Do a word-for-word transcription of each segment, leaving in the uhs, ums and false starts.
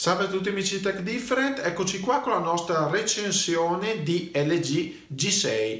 Salve a tutti amici di Tech Different, eccoci qua con la nostra recensione di L G G sei.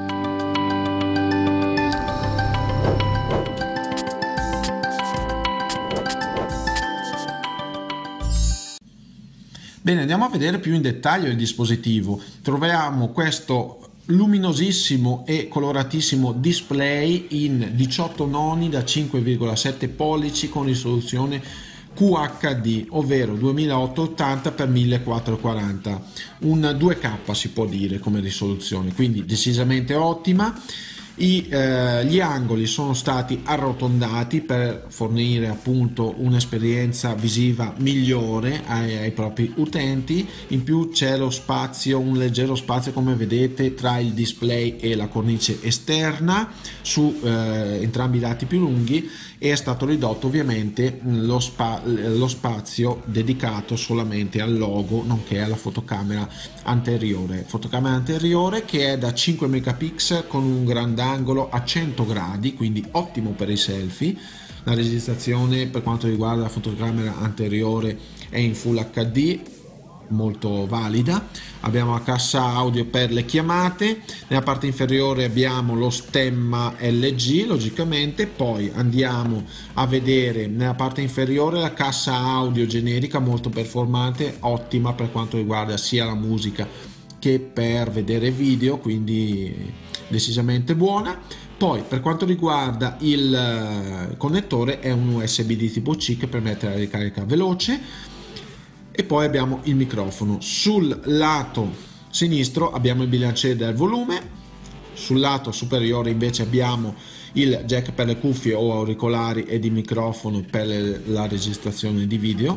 Bene, andiamo a vedere più in dettaglio il dispositivo. Troviamo questo luminosissimo e coloratissimo display in diciotto noni da cinque virgola sette pollici con risoluzione Q H D, ovvero duemilaottocentottanta per millequattrocentoquaranta, un due K si può dire come risoluzione, quindi decisamente ottima. I, eh, gli angoli sono stati arrotondati per fornire appunto un'esperienza visiva migliore ai, ai propri utenti. In più c'è lo spazio, un leggero spazio come vedete tra il display e la cornice esterna su eh, entrambi i lati più lunghi, e è stato ridotto ovviamente lo, spa, lo spazio dedicato solamente al logo nonché alla fotocamera anteriore fotocamera anteriore che è da cinque megapixel con un grandangolo a cento gradi, quindi ottimo per i selfie. La registrazione per quanto riguarda la fotocamera anteriore è in Full H D, molto valida. Abbiamo la cassa audio per le chiamate, nella parte inferiore abbiamo lo stemma L G logicamente, poi andiamo a vedere nella parte inferiore la cassa audio generica molto performante, ottima per quanto riguarda sia la musica che per vedere video, quindi decisamente buona. Poi per quanto riguarda il connettore è un U S B di tipo C che permette la ricarica veloce. E poi abbiamo il microfono. Sul lato sinistro abbiamo il bilanciere del volume, sul lato superiore invece abbiamo il jack per le cuffie o auricolari ed il microfono per la registrazione di video,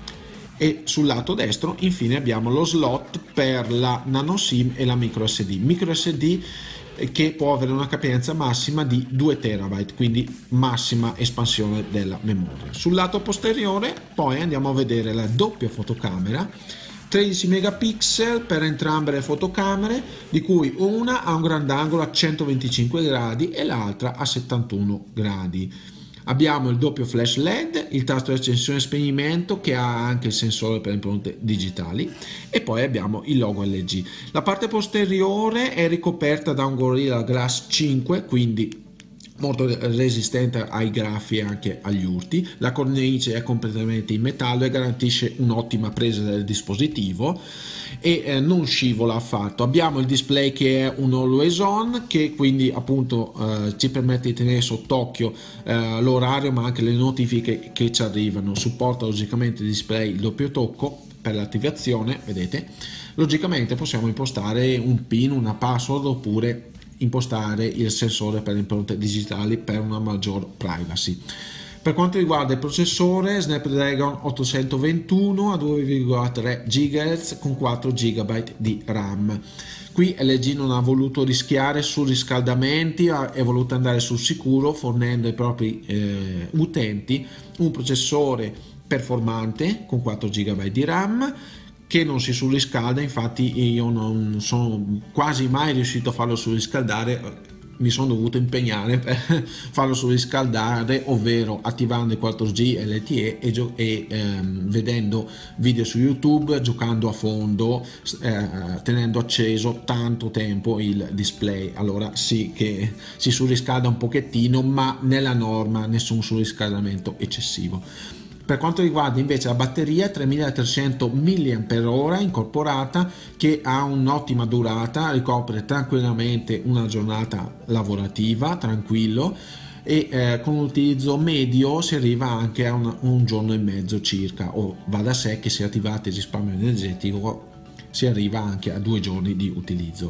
e sul lato destro infine abbiamo lo slot per la nano SIM e la micro S D. Micro S D che può avere una capienza massima di due terabyte, quindi massima espansione della memoria. Sul lato posteriore poi andiamo a vedere la doppia fotocamera, tredici megapixel per entrambe le fotocamere, di cui una ha un grandangolo a centoventicinque gradi e l'altra a settantuno gradi. Abbiamo il doppio flash L E D, il tasto di accensione e spegnimento che ha anche il sensore per impronte digitali, e poi abbiamo il logo L G. La parte posteriore è ricoperta da un Gorilla Glass cinque, quindi molto resistente ai graffi e anche agli urti. La cornice è completamente in metallo e garantisce un'ottima presa del dispositivo e eh, non scivola affatto. Abbiamo il display che è un always on, che quindi appunto eh, ci permette di tenere sott'occhio eh, l'orario ma anche le notifiche che ci arrivano. Supporta logicamente il display il doppio tocco per l'attivazione, vedete. Logicamente possiamo impostare un pin, una password, oppure impostare il sensore per le impronte digitali per una maggior privacy. Per quanto riguarda il processore, Snapdragon ottocentoventuno a due virgola tre gigahertz con quattro giga di RAM. Qui L G non ha voluto rischiare su riscaldamenti, è voluto andare sul sicuro fornendo ai propri eh, utenti un processore performante con quattro giga di RAM che non si surriscalda. Infatti io non sono quasi mai riuscito a farlo surriscaldare, mi sono dovuto impegnare per farlo surriscaldare, ovvero attivando il quattro G L T E e, e ehm, vedendo video su YouTube, giocando a fondo, eh, tenendo acceso tanto tempo il display. Allora sì che si surriscalda un pochettino, ma nella norma, nessun surriscaldamento eccessivo. Per quanto riguarda invece la batteria, tremilatrecento milliamperi orari incorporata, che ha un'ottima durata, ricopre tranquillamente una giornata lavorativa, tranquillo, e eh, con un utilizzo medio si arriva anche a una, un giorno e mezzo circa, o va da sé che se attivate il risparmio energetico si arriva anche a due giorni di utilizzo.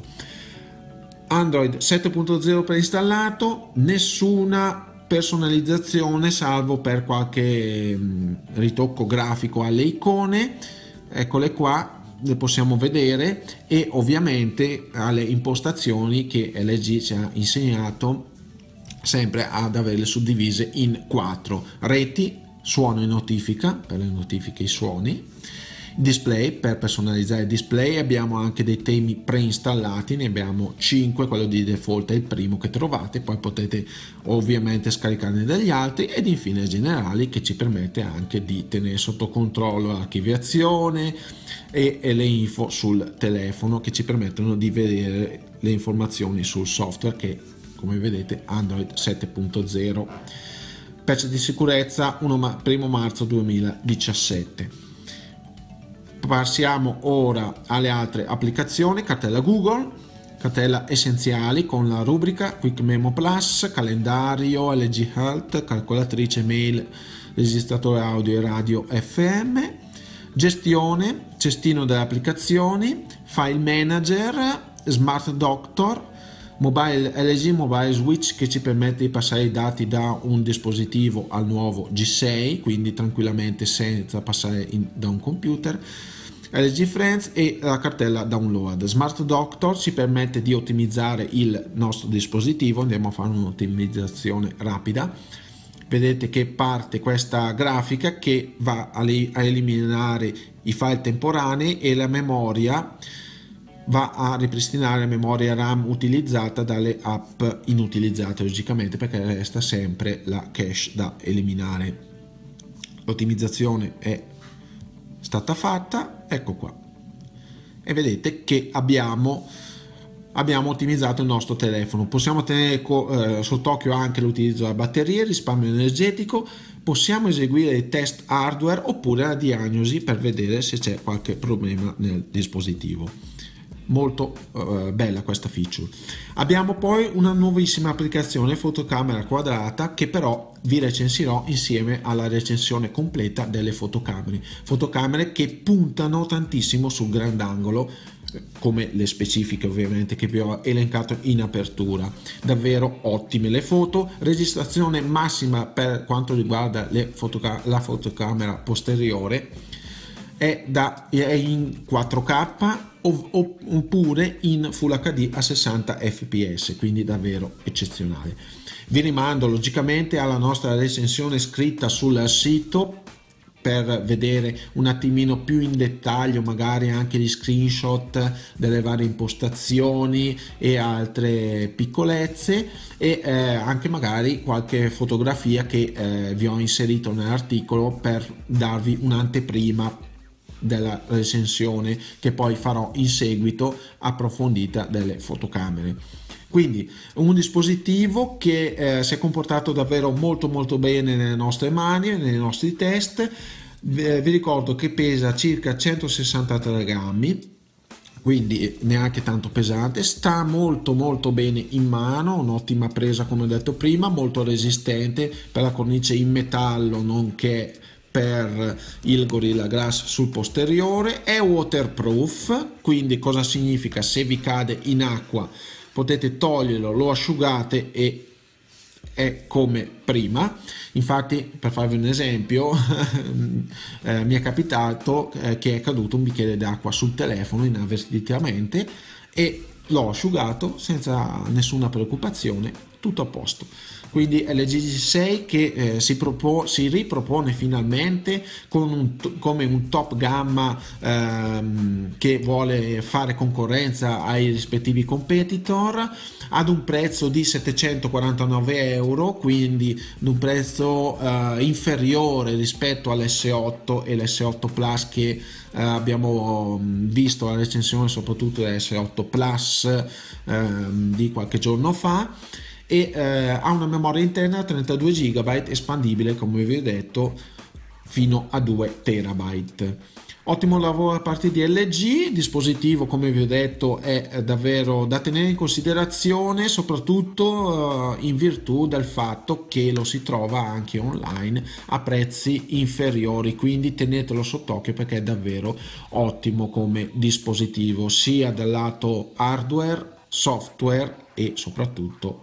Android sette punto zero preinstallato, nessuna personalizzazione salvo per qualche ritocco grafico alle icone, eccole qua, le possiamo vedere, e ovviamente alle impostazioni che L G ci ha insegnato sempre ad averle suddivise in quattro: reti, suono e notifica per le notifiche e i suoni, Display, per personalizzare il display abbiamo anche dei temi preinstallati, ne abbiamo cinque, quello di default è il primo che trovate, poi potete ovviamente scaricarne degli altri, ed infine generali, che ci permette anche di tenere sotto controllo l'archiviazione e, e le info sul telefono, che ci permettono di vedere le informazioni sul software, che come vedete Android sette punto zero, patch di sicurezza primo marzo duemiladiciassette. Passiamo ora alle altre applicazioni. Cartella Google, cartella essenziali con la rubrica Quick Memo Plus, calendario, L G Health, calcolatrice mail, registratore audio e radio F M, gestione, cestino delle applicazioni, file manager, smart doctor, mobile L G Mobile Switch, che ci permette di passare i dati da un dispositivo al nuovo G sei, quindi tranquillamente senza passare in, da un computer, L G Friends, e la cartella download. Smart Doctor ci permette di ottimizzare il nostro dispositivo. Andiamo a fare un'ottimizzazione rapida. Vedete che parte questa grafica che va a eliminare i file temporanei, e la memoria va a ripristinare la memoria RAM utilizzata dalle app inutilizzate, logicamente, perché resta sempre la cache da eliminare. L'ottimizzazione è stata fatta, ecco qua, e vedete che abbiamo abbiamo ottimizzato il nostro telefono. Possiamo tenere eh, sott'occhio anche l'utilizzo della batteria, il risparmio energetico, possiamo eseguire i test hardware oppure la diagnosi per vedere se c'è qualche problema nel dispositivo. Molto uh, bella questa feature. Abbiamo poi una nuovissima applicazione, fotocamera quadrata, che però vi recensirò insieme alla recensione completa delle fotocamere fotocamere che puntano tantissimo sul grandangolo, come le specifiche ovviamente che vi ho elencato in apertura. Davvero ottime le foto, registrazione massima per quanto riguarda le fotoca- la fotocamera posteriore è, da, è in quattro K oppure in Full H D a sessanta F P S, quindi davvero eccezionale. Vi rimando logicamente alla nostra recensione scritta sul sito per vedere un attimino più in dettaglio magari anche gli screenshot delle varie impostazioni e altre piccolezze, e eh, anche magari qualche fotografia che eh, vi ho inserito nell'articolo per darvi un'anteprima della recensione che poi farò in seguito approfondita delle fotocamere. Quindi un dispositivo che eh, si è comportato davvero molto molto bene nelle nostre mani, nei nostri test. Eh, vi ricordo che pesa circa centosessantatré grammi, quindi neanche tanto pesante, sta molto molto bene in mano, un'ottima presa come ho detto prima, molto resistente per la cornice in metallo nonché per il Gorilla Glass sul posteriore. È waterproof, quindi cosa significa? Se vi cade in acqua potete toglierlo, lo asciugate e è come prima. Infatti, per farvi un esempio, eh, mi è capitato eh, che è caduto un bicchiere d'acqua sul telefono inavvertitamente e l'ho asciugato senza nessuna preoccupazione, tutto a posto. Quindi L G G sei che eh, si, propone, si ripropone finalmente con un, come un top gamma ehm, che vuole fare concorrenza ai rispettivi competitor ad un prezzo di settecentoquarantanove euro, quindi ad un prezzo eh, inferiore rispetto all'S otto e l'S otto Plus che eh, abbiamo visto la recensione soprattutto dell'S otto Plus ehm, di qualche giorno fa, e eh, ha una memoria interna trentadue giga espandibile, come vi ho detto, fino a due terabyte. Ottimo lavoro da parte di L G. Il dispositivo, come vi ho detto, è davvero da tenere in considerazione, soprattutto eh, in virtù del fatto che lo si trova anche online a prezzi inferiori, quindi tenetelo sott'occhio perché è davvero ottimo come dispositivo sia dal lato hardware, software e soprattutto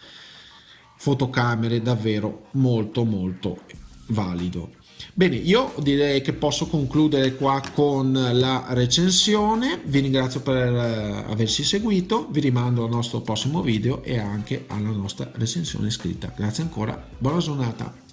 fotocamere, davvero molto molto valido. Bene, io direi che posso concludere qua con la recensione. Vi ringrazio per averci seguito, vi rimando al nostro prossimo video e anche alla nostra recensione scritta. Grazie ancora, buona giornata.